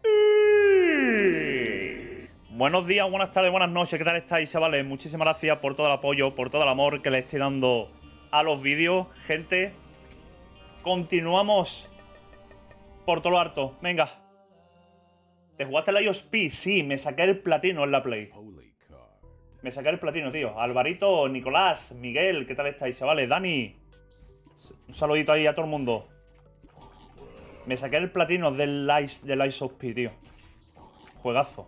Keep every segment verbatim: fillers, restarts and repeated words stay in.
Buenos días, buenas tardes, buenas noches, ¿qué tal estáis, chavales? Muchísimas gracias por todo el apoyo, por todo el amor que le estoy dando a los vídeos. Gente, continuamos por todo lo harto. Venga. ¿Te jugaste la I O S P? Sí, me saqué el platino en la Play. Me saqué el platino, tío. Alvarito, Nicolás, Miguel, ¿qué tal estáis, chavales? Dani. Un saludito ahí a todo el mundo. Me saqué el platino del Ice, del I O S P, tío. Juegazo.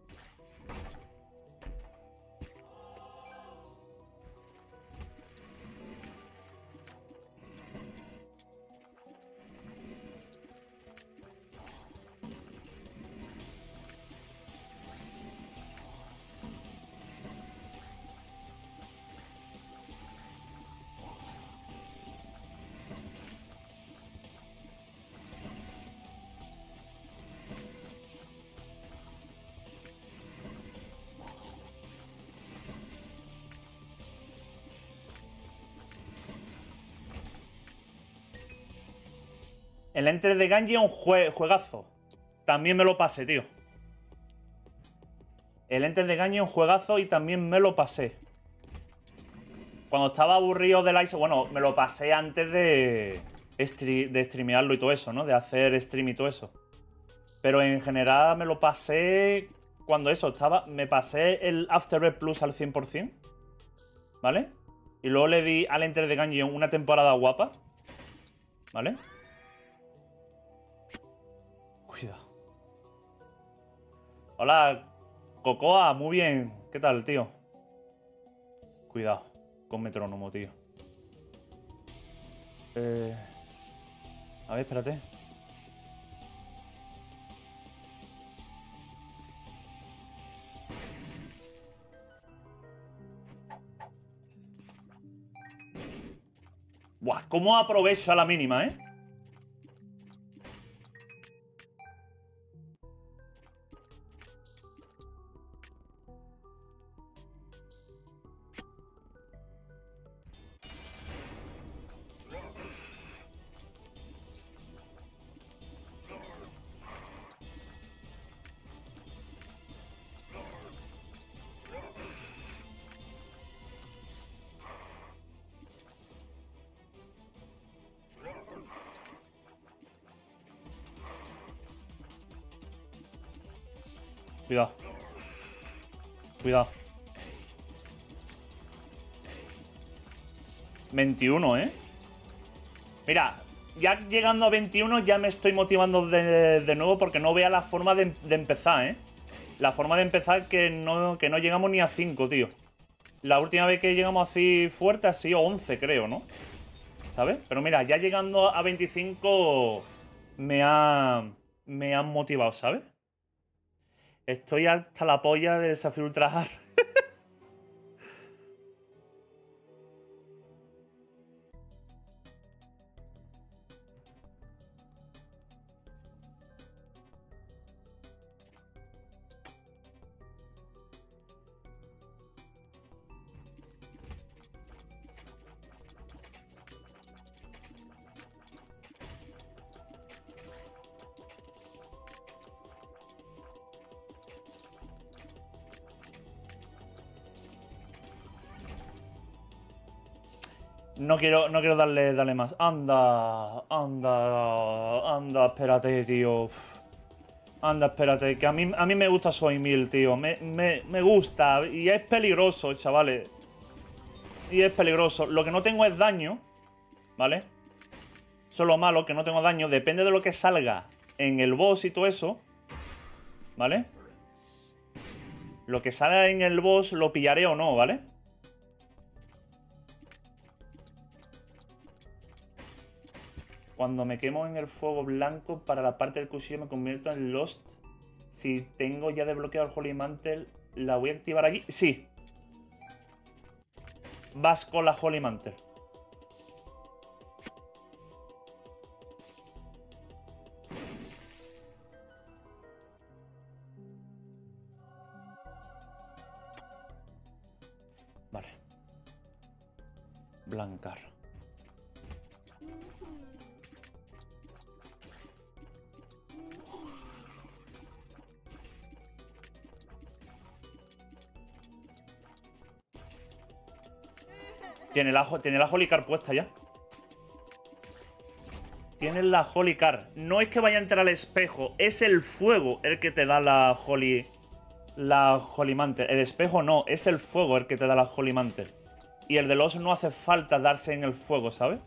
El Enter the Gungeon, jue juegazo. También me lo pasé, tío. El Enter the Gungeon, juegazo, y también me lo pasé. Cuando estaba aburrido del I S O, bueno, me lo pasé antes de, stre de streamearlo y todo eso, ¿no? De hacer stream y todo eso. Pero en general me lo pasé cuando eso, estaba, me pasé el Afterbirth Plus al cien por cien. ¿Vale? Y luego le di al Enter the Gungeon una temporada guapa. ¿Vale? Cuidado. Hola, Cocoa, muy bien. ¿Qué tal, tío? Cuidado con metrónomo, tío. Eh... A ver, espérate. Buah, cómo aprovecho a la mínima, ¿eh? Cuidado. Cuidado. veintiuno, ¿eh? Mira, ya llegando a veintiuno ya me estoy motivando de, de nuevo porque no vea la forma de, de empezar, ¿eh? La forma de empezar que no, que no llegamos ni a cinco, tío. La última vez que llegamos así fuerte ha sido once, creo, ¿no? ¿Sabes? Pero mira, ya llegando a veinticinco me ha, me han motivado, ¿sabes? Estoy hasta la polla de Desafío Ultra Hard. No quiero, no quiero darle, darle más. Anda, anda, anda, espérate, tío. Anda, espérate, que a mí, a mí me gusta Soy Mil, tío. Me, me, me gusta. Y es peligroso, chavales. Y es peligroso. Lo que no tengo es daño, ¿vale? Eso es lo malo, que no tengo daño. Depende de lo que salga en el boss y todo eso, ¿vale? Lo que salga en el boss lo pillaré o no, ¿vale? Cuando me quemo en el fuego blanco para la parte del cuchillo me convierto en Lost. Si tengo ya desbloqueado el Holy Mantle, ¿la voy a activar aquí? Sí. Vas con la Holy Mantle. Vale. Blancar. Tiene la, tiene la Holy Card puesta ya. Tiene la Holy Card. No es que vaya a entrar al espejo. Es el fuego el que te da la Holy... La Holy Mantle. El espejo no. Es el fuego el que te da la Holy Mantle. Y el del oso no hace falta darse en el fuego, ¿sabes?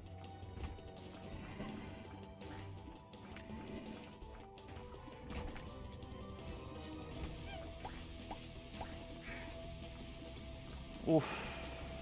Uf.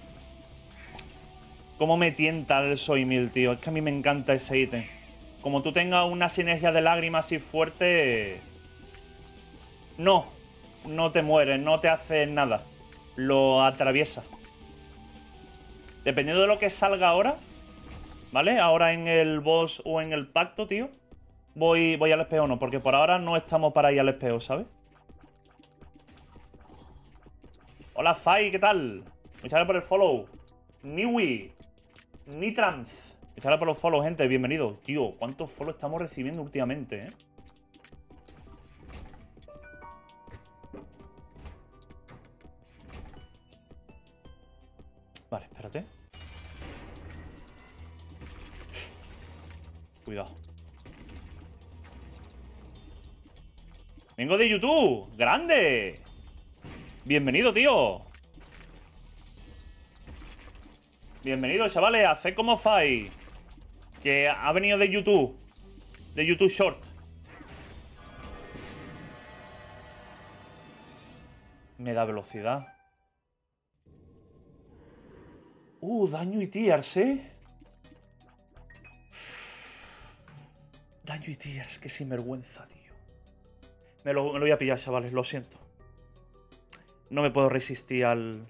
Cómo me tienta el Soymil, tío. Es que a mí me encanta ese ítem. Como tú tengas una sinergia de lágrimas así fuerte... No. No te mueres, no te hace nada. Lo atraviesa. Dependiendo de lo que salga ahora, ¿vale? Ahora en el boss o en el pacto, tío. Voy, voy al espejo, no. Porque por ahora no estamos para ir al espejo, ¿sabes? Hola, Fai, ¿qué tal? Muchas gracias por el follow. Niwi. Nitrans. Muchas gracias por los follow, gente. Bienvenido. Tío, ¿cuántos follow estamos recibiendo últimamente, eh? Vale, espérate. Cuidado. Vengo de YouTube. ¡Grande! Bienvenido, tío. Bienvenido, chavales. Haced como Fai, que ha venido de YouTube. De YouTube Short. Me da velocidad. Uh, daño y tears, ¿eh? Daño y tears, qué sinvergüenza, tío. Me lo, me lo voy a pillar, chavales, lo siento. No me puedo resistir al...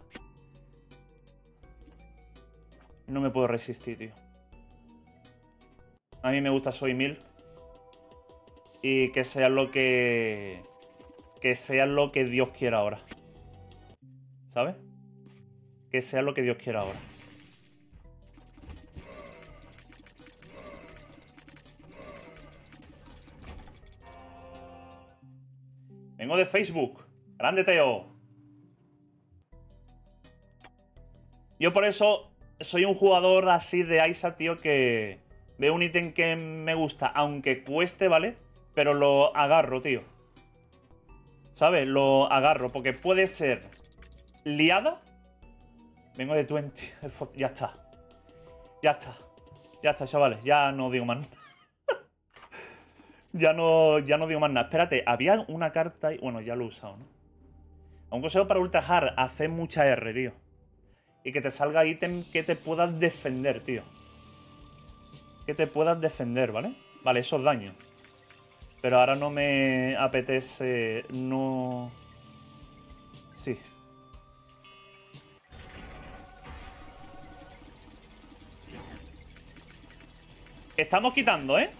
No me puedo resistir, tío. A mí me gusta Soymil. Y que sea lo que... Que sea lo que Dios quiera ahora. ¿Sabes? Que sea lo que Dios quiera ahora. Vengo de Facebook. Grande, Teo. Yo por eso soy un jugador así de Isaac, tío, que veo un ítem que me gusta, aunque cueste, ¿vale? Pero lo agarro, tío. ¿Sabes? Lo agarro, porque puede ser liada. Vengo de veinte. Ya está. Ya está. Ya está, chavales. Ya no digo más. ya, no, ya no digo más nada. Espérate, había una carta ahí. Bueno, ya lo he usado, ¿no? Un consejo para Ultra Hard. Hacer mucha R, tío. Y que te salga ítem que te puedas defender, tío. Que te puedas defender, ¿vale? Vale, esos daños. Pero ahora no me apetece... No... Sí. Estamos quitando, ¿eh?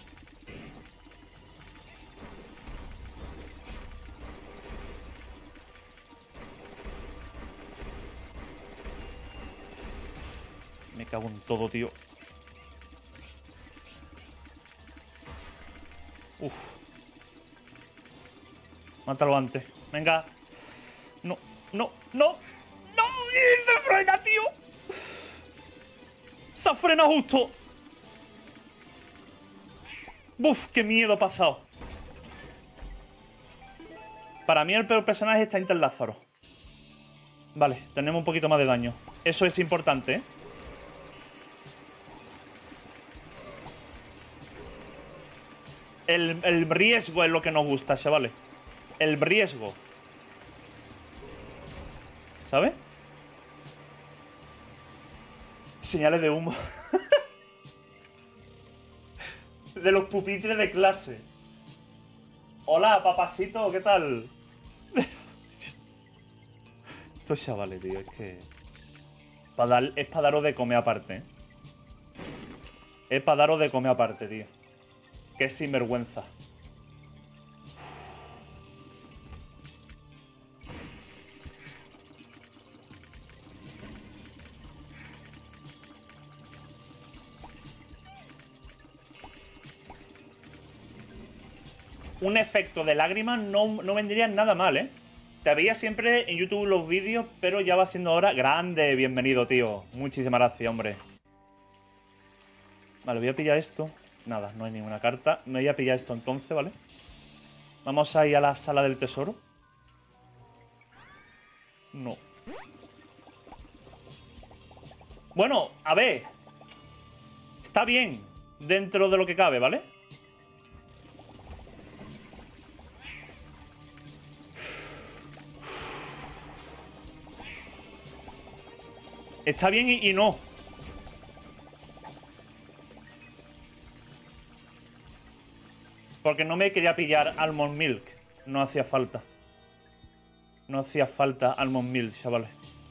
Me cago en todo, tío. Uf. Mátalo antes. Venga. No, no, no. ¡No! ¡Y se frena, tío! Se ha frenado justo. ¡Buf! ¡Qué miedo ha pasado! Para mí el peor personaje está Inter Lázaro. Vale, tenemos un poquito más de daño. Eso es importante, ¿eh? El, el riesgo es lo que nos gusta, chavales. El riesgo. ¿Sabes? Señales de humo. De los pupitres de clase. Hola, papasito, ¿qué tal? Estos chavales, tío, es que... Pa dar, es para daros de comer aparte, ¿eh? Es para daros de comer aparte, tío. Qué sinvergüenza. Un efecto de lágrimas no, no vendría nada mal, ¿eh? Te veía siempre en YouTube los vídeos, pero ya va siendo hora. Grande, bienvenido, tío. Muchísimas gracias, hombre. Vale, voy a pillar esto. Nada, no hay ninguna carta. Me voy a pillar esto entonces, ¿vale? Vamos a ir a la sala del tesoro. No. Bueno, a ver. Está bien dentro de lo que cabe, ¿vale? Está bien y, y no. Porque no me quería pillar Almond Milk. No hacía falta. No hacía falta Almond Milk, chavales.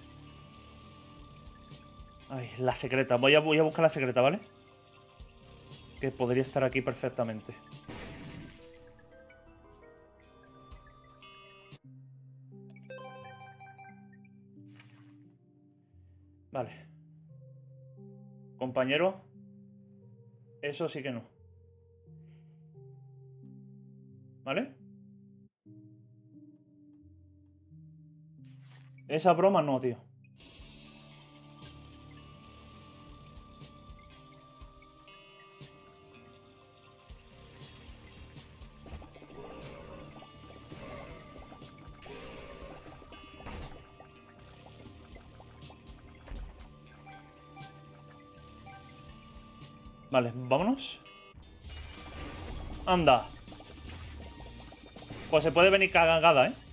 Ay, la secreta. Voy a, voy a buscar la secreta, ¿vale? Que podría estar aquí perfectamente. Vale. Compañero. Eso sí que no. ¿Vale? Esa broma no, tío. Vale, vámonos. Anda. Pues se puede venir cagada, ¿eh?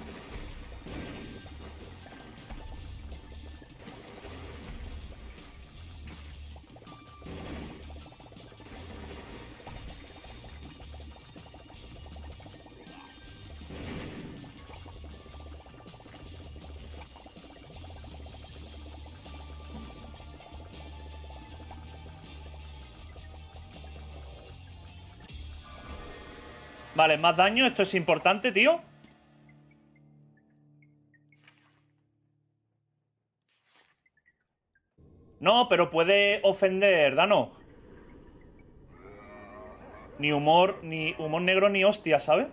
Vale, más daño. Esto es importante, tío. No, pero puede ofender, Dano. Ni humor, ni humor negro, ni hostia, ¿sabes?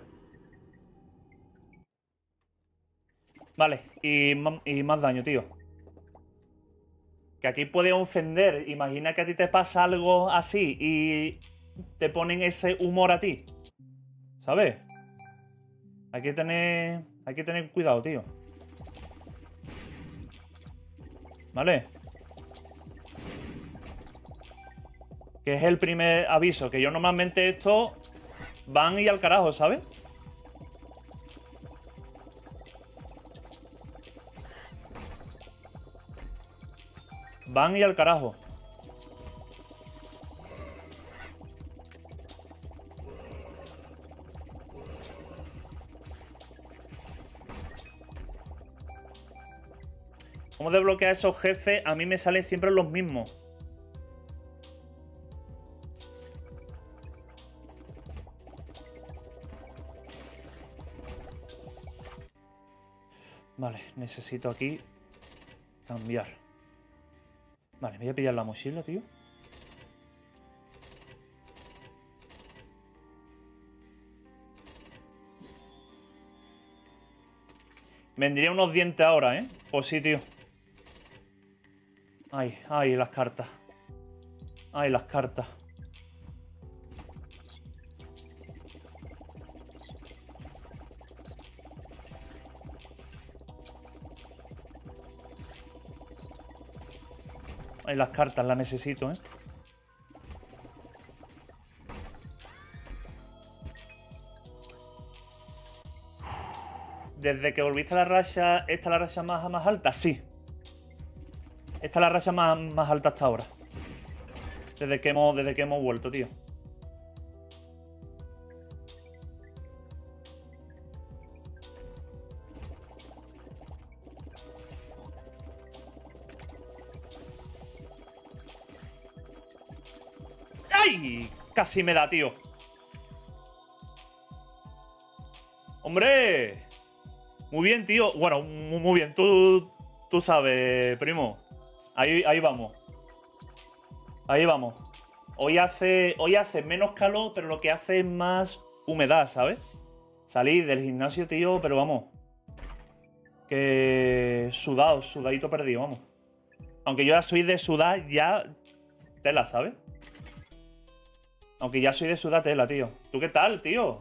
Vale, y, y más daño, tío. Que aquí puede ofender. Imagina que a ti te pasa algo así y te ponen ese humor a ti. ¿Sabes? Hay que tener... Hay que tener cuidado, tío. ¿Vale? Que es el primer aviso. Que yo normalmente esto... Van y al carajo, ¿sabes? Van y al carajo. ¿Cómo desbloquear esos jefes? A mí me salen siempre los mismos. Vale, necesito aquí cambiar. Vale, me voy a pillar la mochila, tío. Vendría unos dientes ahora, ¿eh? Pues sí, tío. Ay, ay, las cartas. Ay, las cartas. Ay, las cartas, las necesito, ¿eh? Desde que volviste a la racha, ¿esta es la racha más, más alta? Sí. Esta es la racha más, más alta hasta ahora. Desde que hemos, desde que hemos vuelto, tío. ¡Ay! Casi me da, tío. ¡Hombre! Muy bien, tío. Bueno, muy bien. Tú, tú sabes, primo. Ahí, ahí vamos. Ahí vamos. Hoy hace, hoy hace menos calor, pero lo que hace es más humedad, ¿sabes? Salir del gimnasio, tío, pero vamos. Que sudado, sudadito perdido, vamos. Aunque yo ya soy de sudar, ya tela, ¿sabes? Aunque ya soy de sudar tela, tío. ¿Tú qué tal, tío?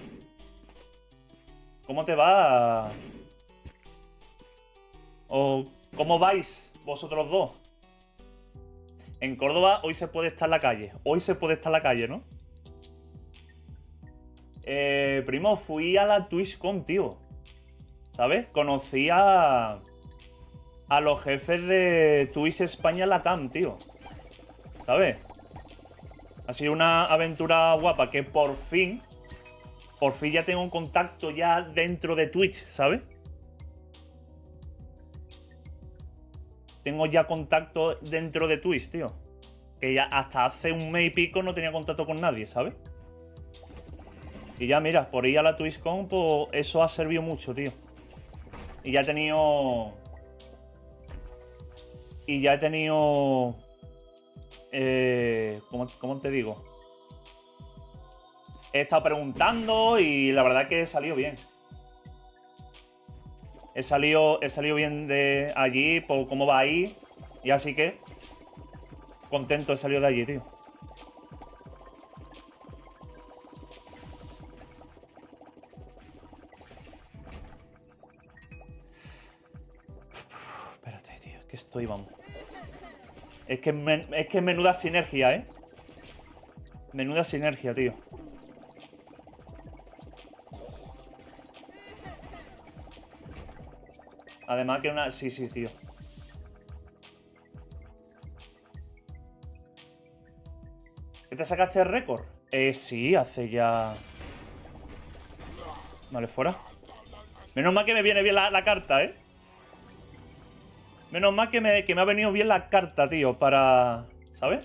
¿Cómo te va? ¿O cómo vais vosotros dos? En Córdoba hoy se puede estar en la calle. Hoy se puede estar en la calle, ¿no? Eh, primo, fui a la TwitchCon, tío. ¿Sabes? Conocí a... A los jefes de Twitch España Latam, tío. ¿Sabes? Ha sido una aventura guapa que por fin... Por fin ya tengo un contacto ya dentro de Twitch, ¿sabes? Tengo ya contacto dentro de Twitch, tío. Que ya hasta hace un mes y pico no tenía contacto con nadie, ¿sabes? Y ya, mira, por ir a la TwitchCon, pues eso ha servido mucho, tío. Y ya he tenido... Y ya he tenido... Eh, ¿cómo, ¿Cómo te digo? He estado preguntando y la verdad que he salido bien. He salido, he salido bien de allí, por cómo va ahí. Y así que... Contento he salido de allí, tío. Espérate, tío. Es que estoy, vamos. Es que, men, es que menuda sinergia, ¿eh? Menuda sinergia, tío. Además que una... Sí, sí, tío. ¿Qué te sacaste el récord? Eh, sí, hace ya... Vale, fuera. Menos mal que me viene bien la, la carta, ¿eh? Menos mal que me, que me ha venido bien la carta, tío, para... ¿Sabes?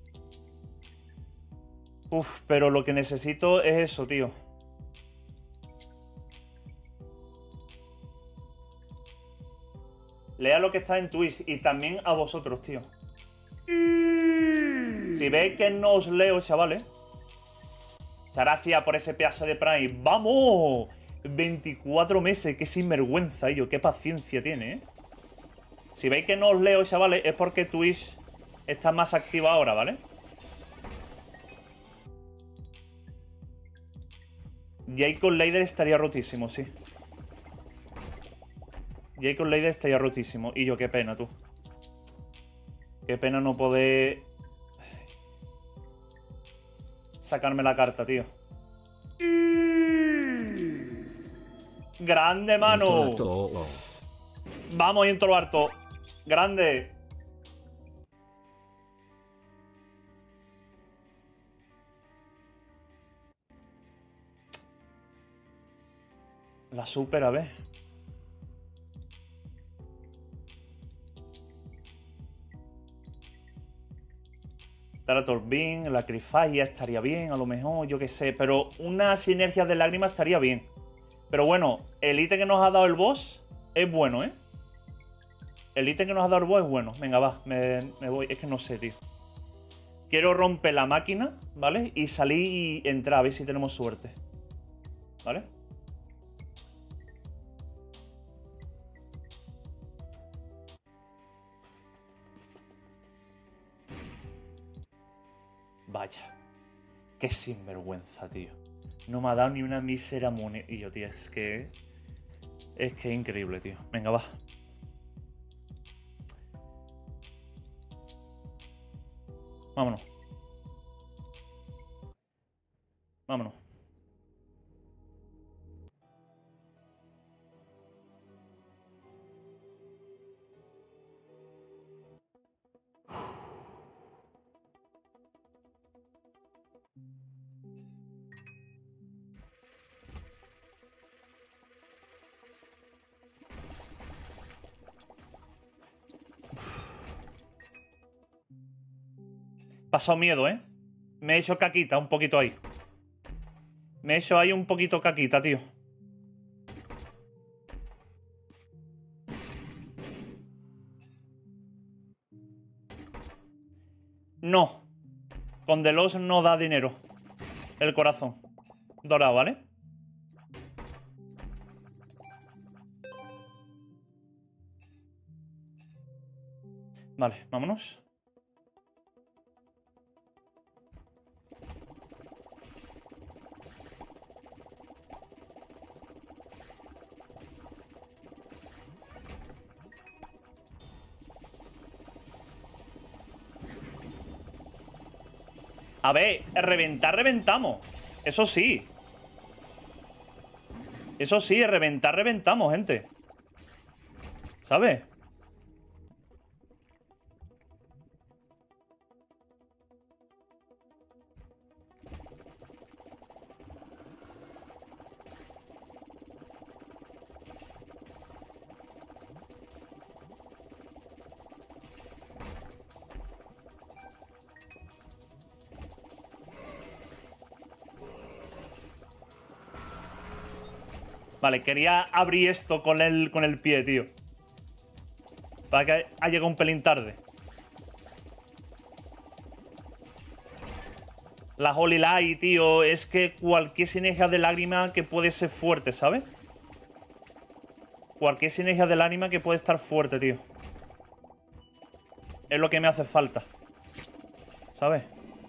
Uf, pero lo que necesito es eso, tío. Lea lo que está en Twitch y también a vosotros, tío. Si veis que no os leo, chavales. Gracias por ese pedazo de Prime. ¡Vamos! veinticuatro meses, qué sinvergüenza, ello. Qué paciencia tiene, ¿eh? Si veis que no os leo, chavales, es porque Twitch está más activa ahora, ¿vale? Jacob Leider estaría rotísimo, sí. Jacob Leider estaría rotísimo. Y yo, qué pena, tú. Qué pena no poder... sacarme la carta, tío. ¡Grande, mano! Vamos, intro harto. ¡Grande! La super, a ver. Tarator-Beam, la Crifaya estaría bien, a lo mejor, yo qué sé. Pero una sinergia de lágrimas estaría bien. Pero bueno, el ítem que nos ha dado el boss es bueno, ¿eh? El ítem que nos ha dado el boss es bueno. Venga, va, me, me voy. Es que no sé, tío. Quiero romper la máquina, ¿vale? Y salir y entrar, a ver si tenemos suerte. ¿Vale? Vaya. Qué sinvergüenza, tío. No me ha dado ni una mísera moneda. Y yo, tío, es que... Es que es increíble, tío. Venga, va. Vámonos. Vámonos. Pasado miedo, ¿eh? Me he hecho caquita un poquito ahí. Me he hecho ahí un poquito caquita, tío. No. Con Delos no da dinero. El corazón dorado, ¿vale? Vale, vámonos. A ver, reventar, reventamos. Eso sí. Eso sí, reventar, reventamos, gente. ¿Sabes? Vale, quería abrir esto con el, con el pie, tío. Para que haya llegado un pelín tarde. La Holy Light, tío, es que cualquier sinergia de lágrima que puede ser fuerte, ¿sabes? Cualquier sinergia de lágrima que puede estar fuerte, tío. Es lo que me hace falta. ¿Sabes?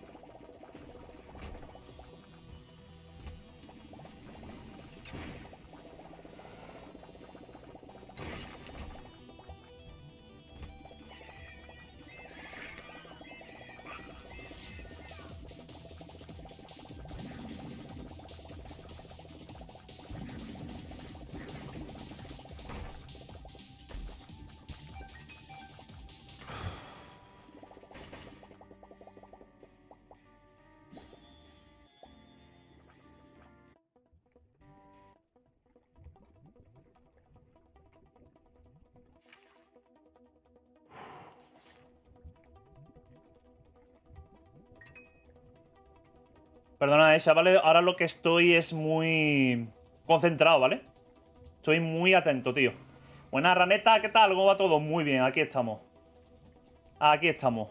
Perdona, esa, ¿vale? Ahora lo que estoy es muy concentrado, ¿vale? Estoy muy atento, tío. Buena, Raneta, ¿qué tal? ¿Cómo va todo? Muy bien, aquí estamos. Aquí estamos.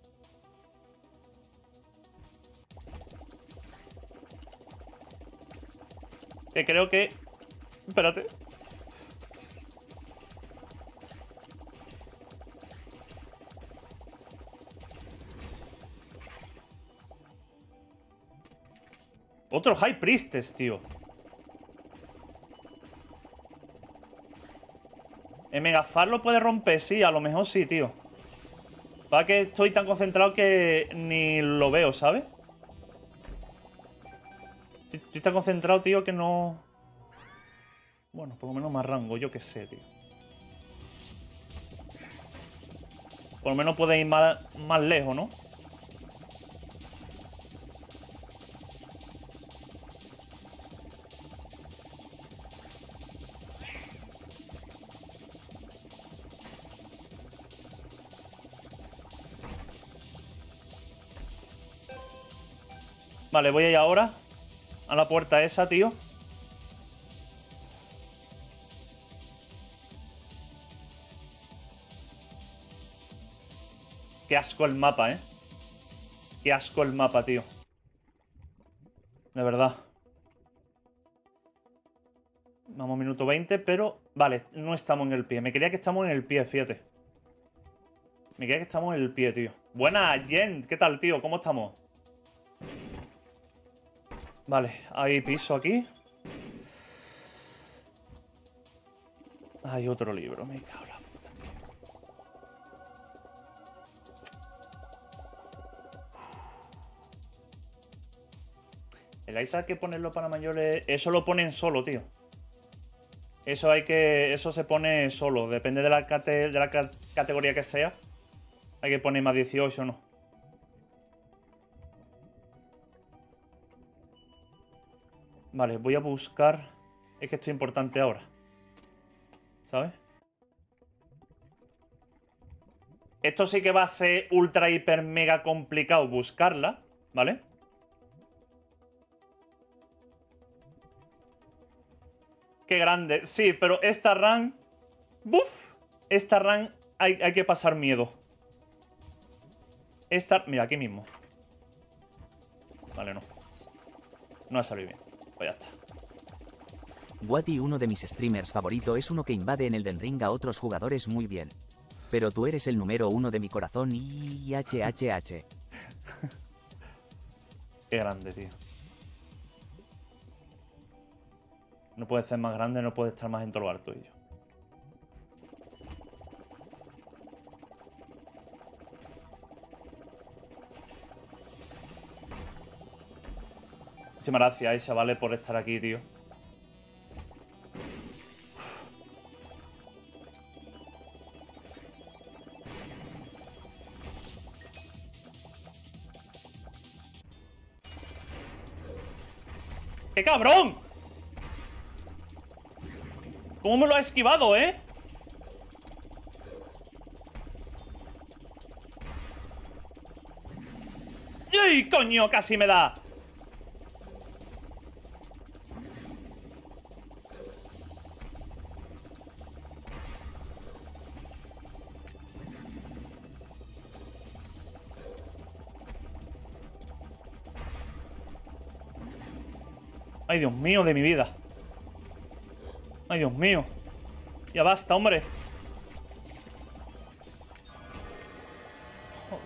Que creo que... Espérate. Otro High Priestess, tío. El Megafar lo puede romper, sí, a lo mejor sí, tío. Para que estoy tan concentrado que ni lo veo, ¿sabes? Estoy tan concentrado, tío, que no... Bueno, por lo menos más rango, yo qué sé, tío. Por lo menos puede ir más, más lejos, ¿no? Vale, voy a ir ahora a la puerta esa, tío. Qué asco el mapa, ¿eh? Qué asco el mapa, tío. De verdad. Vamos, minuto veinte, pero... Vale, no estamos en el pie. Me creía que estamos en el pie, fíjate. Me creía que estamos en el pie, tío. Buena, Jen. ¿Qué tal, tío? ¿Cómo estamos? Vale, hay piso aquí. Hay otro libro, me cago en la puta, tío. El Isaac hay que ponerlo para mayores. Eso lo ponen solo, tío. Eso hay que. Eso se pone solo. Depende de la, cate... de la ca... categoría que sea. Hay que poner más dieciocho o no. Vale, voy a buscar. Es que esto es importante ahora. ¿Sabes? Esto sí que va a ser ultra, hiper, mega complicado buscarla, ¿vale? Qué grande. Sí, pero esta run... ¡Buf! Esta run hay, hay que pasar miedo. Esta... Mira, aquí mismo. Vale, no. No ha salido bien. Pues ya está. Wati, uno de mis streamers favorito, es uno que invade en Elden Ring a otros jugadores muy bien. Pero tú eres el número uno de mi corazón y hhh. Qué grande, tío. No puede ser más grande, no puede estar más en todo lo alto y yo. Muchísimas gracias, eh, chavales, por estar aquí, tío. Uf. ¡Qué cabrón! ¿Cómo me lo ha esquivado, eh? ¡Ay, coño! Casi me da. Ay, Dios mío, de mi vida. Ay, Dios mío. Ya basta, hombre. Joder.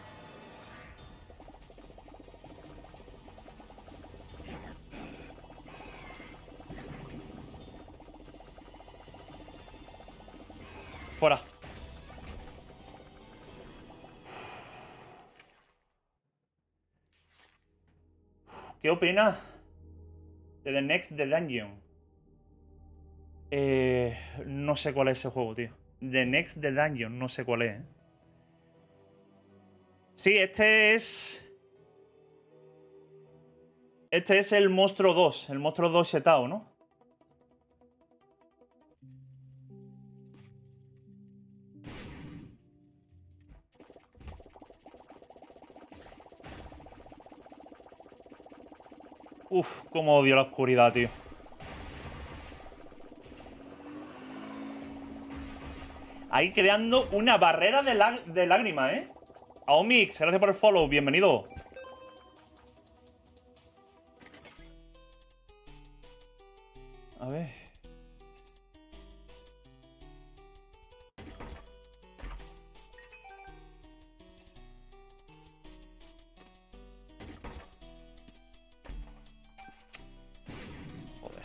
Fuera. ¿Qué opinas de The Next The Dungeon? Eh, no sé cuál es ese juego, tío. The Next The Dungeon, no sé cuál es. ¿eh? Sí, este es... Este es el Monstruo dos. El Monstruo dos setado, ¿no? Uf, cómo odio la oscuridad, tío. Ahí creando una barrera de, de lágrimas, ¿eh? Aomix, gracias por el follow, bienvenido. A ver. Joder.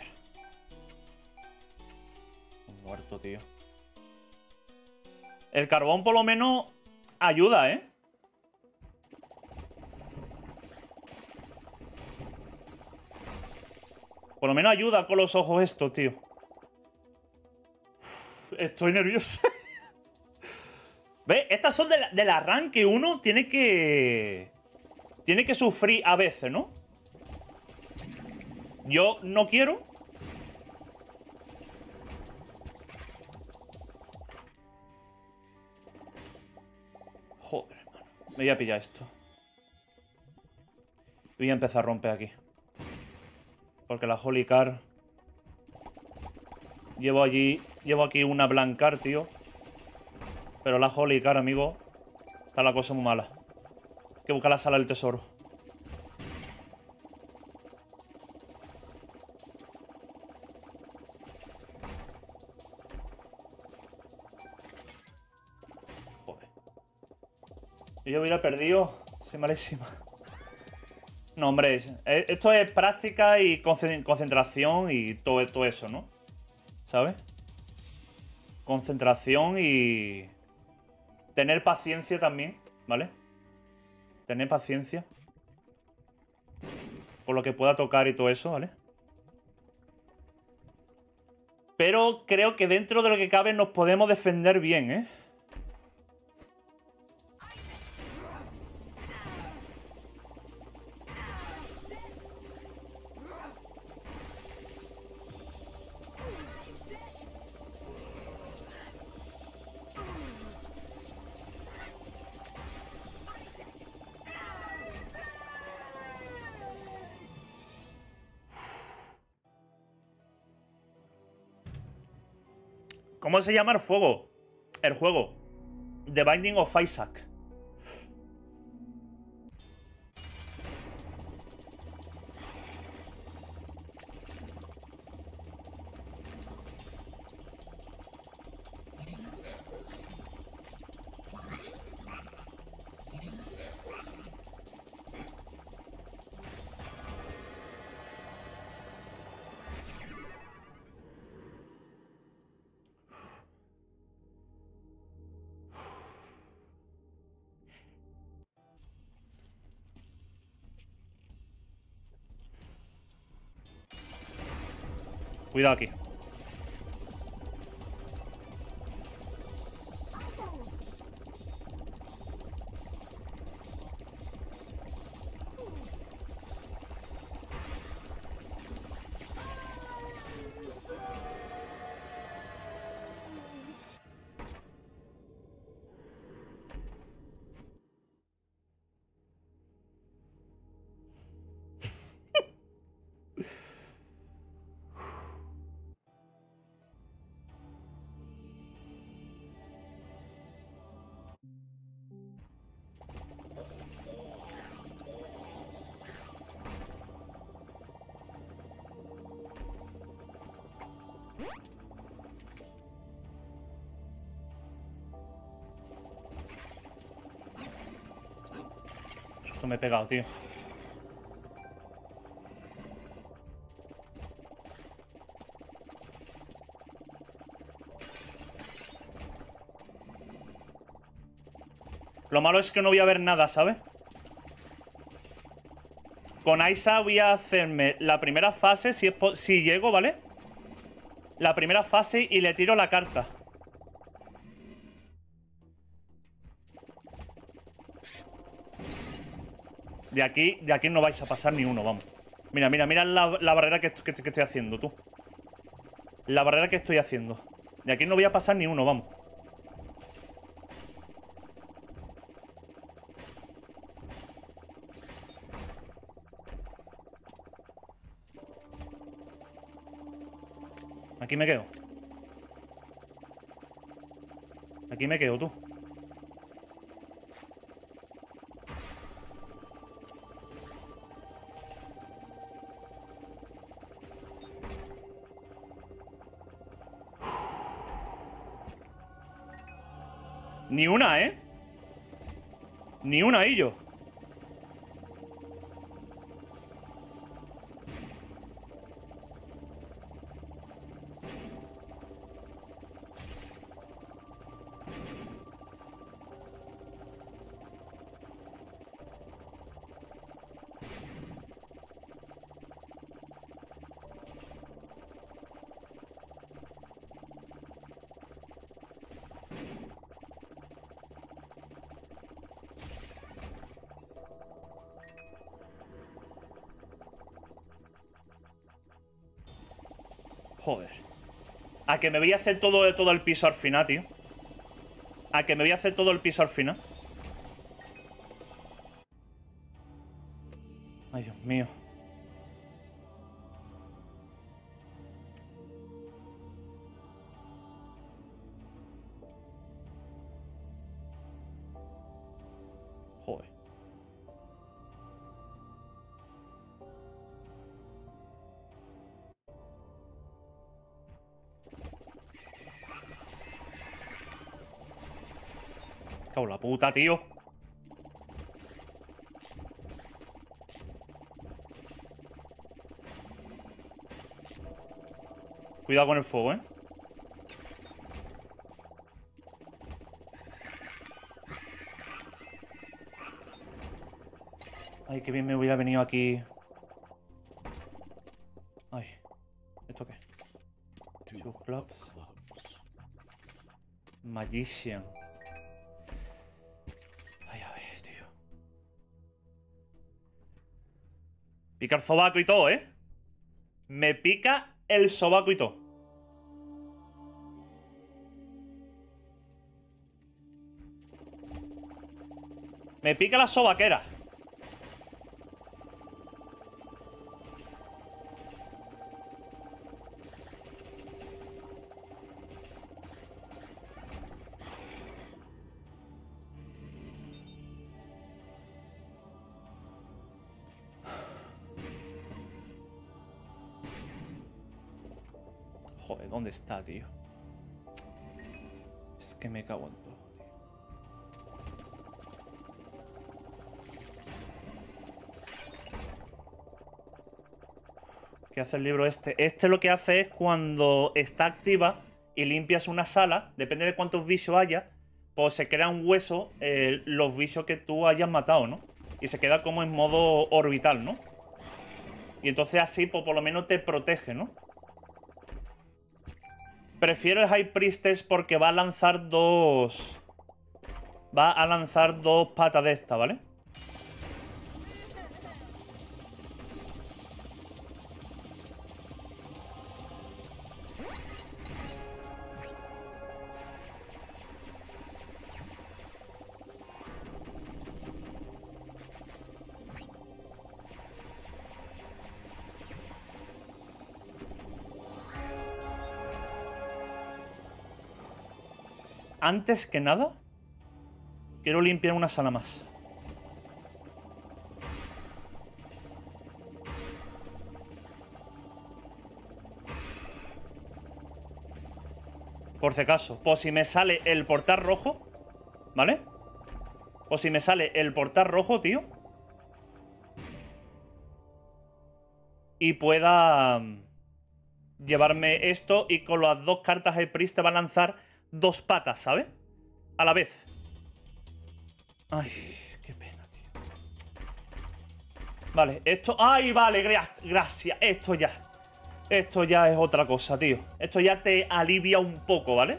Muerto, tío. El carbón por lo menos ayuda, ¿eh? Por lo menos ayuda con los ojos estos, tío. Uf, estoy nervioso. ¿Ves? Estas son de la, del arranque. Uno tiene que... Tiene que sufrir a veces, ¿no? Yo no quiero... Joder, hermano. Me voy a pillar esto. Voy a empezar a romper aquí. Porque la Holy Car... Llevo allí... Llevo aquí una Blancar, tío. Pero la Holy Car, amigo... Está la cosa muy mala. Hay que buscar la sala del tesoro. Joder. Y yo hubiera perdido... Soy malísima. No, hombre, esto es práctica y concentración y todo, todo eso, ¿no? ¿Sabes? Concentración y... Tener paciencia también, ¿vale? Tener paciencia. Por lo que pueda tocar y todo eso, ¿vale? Pero creo que dentro de lo que cabe nos podemos defender bien, ¿eh? ¿Cómo se llama el fuego? El juego. The Binding of Isaac. Cuidado aquí. Esto me he pegado, tío. Lo malo es que no voy a ver nada, ¿sabes? Con Aiza voy a hacerme la primera fase, si, es si llego, ¿vale? La primera fase y le tiro la carta. De aquí, de aquí no vais a pasar ni uno, vamos. Mira, mira, mira la, la barrera que, que, que estoy haciendo, tú. La barrera que estoy haciendo. De aquí no voy a pasar ni uno, vamos. Aquí me quedo. Aquí me quedo, tú. Ni una, ¿eh? Ni una, y yo. Joder. A que me voy a hacer todo, todo el piso al final, tío. A que me voy a hacer todo el piso al final. Ay, Dios mío. Joder. Cago en la puta, tío. Cuidado con el fuego, ¿eh? Ay, qué bien me hubiera venido aquí. Ay. ¿Esto qué? Two clubs. Magician. Ay, a ver, tío. Pica el sobaco y todo, ¿eh? Me pica el sobaco y todo. Me pica la sobaquera. Joder, ¿dónde está, tío? Es que me cago en todo, tío. ¿Qué hace el libro este? Este lo que hace es cuando está activa y limpias una sala, depende de cuántos bichos haya, pues se crea un hueso, eh, los bichos que tú hayas matado, ¿no? Y se queda como en modo orbital, ¿no? Y entonces así, pues por lo menos te protege, ¿no? Prefiero el High Priestess porque va a lanzar dos... Va a lanzar dos patas de esta, ¿vale? Antes que nada, quiero limpiar una sala más. Por si acaso. Por si me sale el portal rojo, ¿vale? Por si me sale el portal rojo, tío. Y pueda llevarme esto y con las dos cartas el Priest te va a lanzar dos patas, ¿sabes? A la vez. Ay, qué pena, tío. Vale, esto... ¡Ay, vale! Gracias. Esto ya... Esto ya es otra cosa, tío. Esto ya te alivia un poco, ¿vale?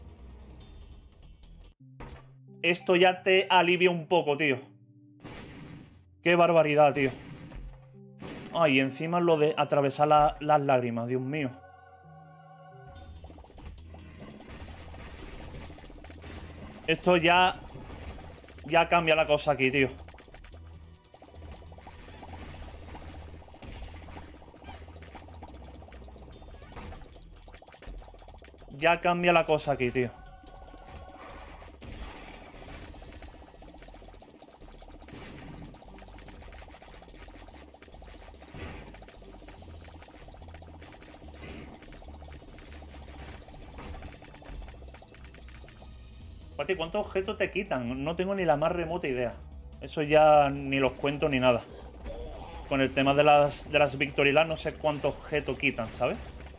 Esto ya te alivia un poco, tío. Qué barbaridad, tío. Ay, encima lo de atravesar la, las lágrimas, Dios mío. Esto ya... Ya cambia la cosa aquí, tío. Ya cambia la cosa aquí, tío. Pati, ¿cuántos objetos te quitan? No tengo ni la más remota idea. Eso ya ni los cuento ni nada. Con el tema de las, de las Victory Lane no sé cuántos objetos quitan, ¿sabes?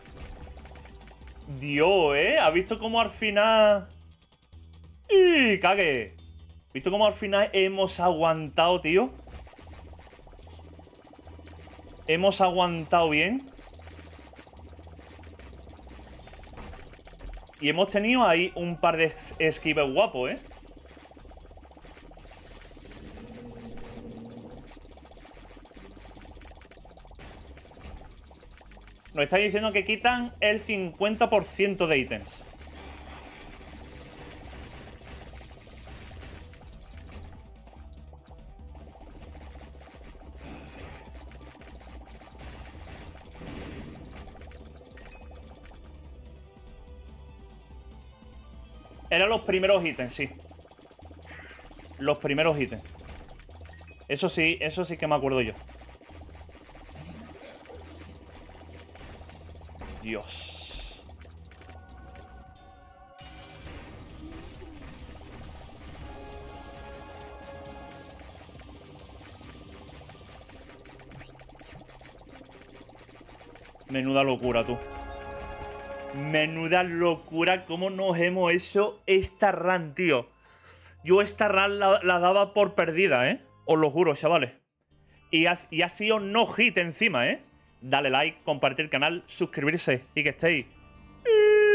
Dios, ¿eh? ¿Has visto cómo al final... ¡Y cague! ¿Has visto cómo al final hemos aguantado, tío? Hemos aguantado bien. Y hemos tenido ahí un par de esquives guapos, ¿eh? Nos está diciendo que quitan el cincuenta por ciento de ítems. Eran los primeros ítems, sí. Los primeros ítems. Eso sí, eso sí que me acuerdo yo. Dios. Menuda locura, tú. Menuda locura cómo nos hemos hecho esta run, tío. Yo esta run la, la daba por perdida, ¿eh? Os lo juro, chavales. Y ha, y ha sido no hit encima, ¿eh? Dale like, compartir el canal, suscribirse y que estéis